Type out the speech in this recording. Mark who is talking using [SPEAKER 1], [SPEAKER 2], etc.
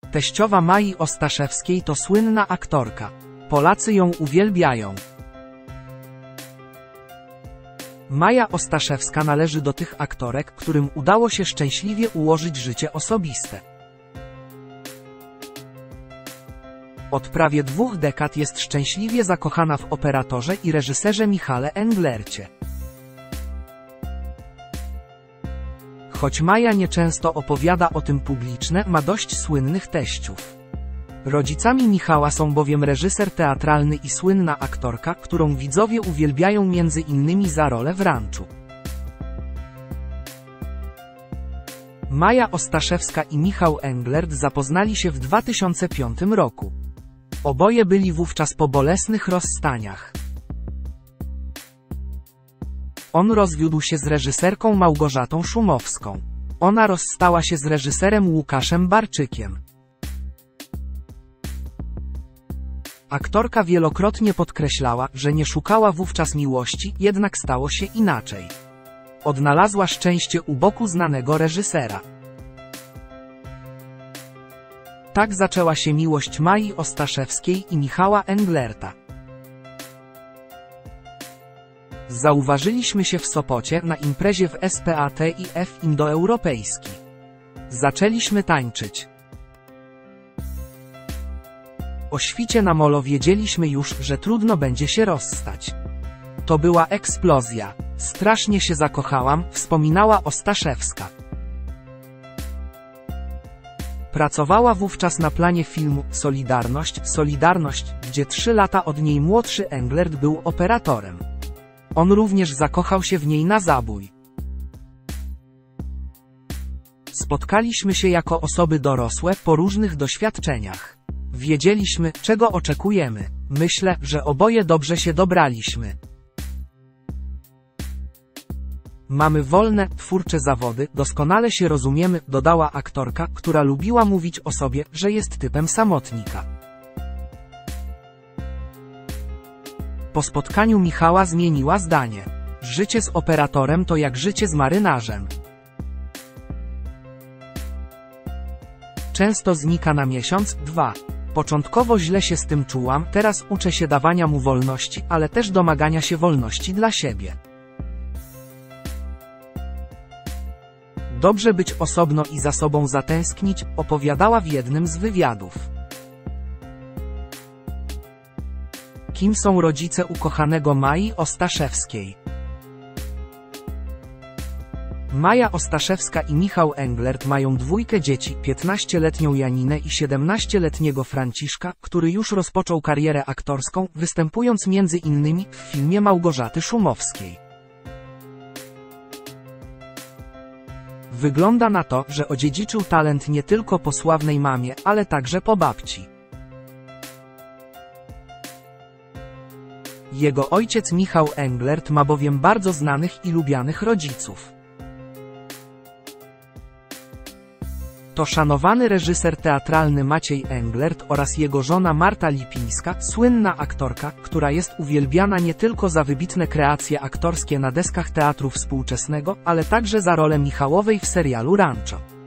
[SPEAKER 1] Teściowa Mai Ostaszewskiej to słynna aktorka. Polacy ją uwielbiają. Maja Ostaszewska należy do tych aktorek, którym udało się szczęśliwie ułożyć życie osobiste. Od prawie 2 dekad jest szczęśliwie zakochana w operatorze i reżyserze Michale Englercie. Choć Maja nieczęsto opowiada o tym publicznie, ma dość słynnych teściów. Rodzicami Michała są bowiem reżyser teatralny i słynna aktorka, którą widzowie uwielbiają między innymi za rolę w Ranczu. Maja Ostaszewska i Michał Englert zapoznali się w 2005 roku. Oboje byli wówczas po bolesnych rozstaniach. On rozwiódł się z reżyserką Małgorzatą Szumowską. Ona rozstała się z reżyserem Łukaszem Barczykiem. Aktorka wielokrotnie podkreślała, że nie szukała wówczas miłości, jednak stało się inaczej. Odnalazła szczęście u boku znanego reżysera. Tak zaczęła się miłość Mai Ostaszewskiej i Michała Englerta. Zauważyliśmy się w Sopocie na imprezie w SPATIF indoeuropejski. Zaczęliśmy tańczyć. O świcie na molo wiedzieliśmy już, że trudno będzie się rozstać. To była eksplozja. Strasznie się zakochałam, wspominała Ostaszewska. Pracowała wówczas na planie filmu Solidarność, gdzie 3 lata od niej młodszy Englert był operatorem. On również zakochał się w niej na zabój. Spotkaliśmy się jako osoby dorosłe, po różnych doświadczeniach. Wiedzieliśmy, czego oczekujemy. Myślę, że oboje dobrze się dobraliśmy. Mamy wolne, twórcze zawody, doskonale się rozumiemy, dodała aktorka, która lubiła mówić o sobie, że jest typem samotnika. Po spotkaniu Michała zmieniła zdanie. Życie z operatorem to jak życie z marynarzem. Często znika na miesiąc, 2. Początkowo źle się z tym czułam, teraz uczę się dawania mu wolności, ale też domagania się wolności dla siebie. Dobrze być osobno i za sobą zatęsknić, opowiadała w jednym z wywiadów. Kim są rodzice ukochanego Mai Ostaszewskiej? Maja Ostaszewska i Michał Englert mają 2 dzieci, 15-letnią Janinę i 17-letniego Franciszka, który już rozpoczął karierę aktorską, występując między innymi w filmie Małgorzaty Szumowskiej. Wygląda na to, że odziedziczył talent nie tylko po sławnej mamie, ale także po babci. Jego ojciec Michał Englert ma bowiem bardzo znanych i lubianych rodziców. To szanowany reżyser teatralny Maciej Englert oraz jego żona Marta Lipińska, słynna aktorka, która jest uwielbiana nie tylko za wybitne kreacje aktorskie na deskach teatru współczesnego, ale także za rolę Michałowej w serialu Rancho.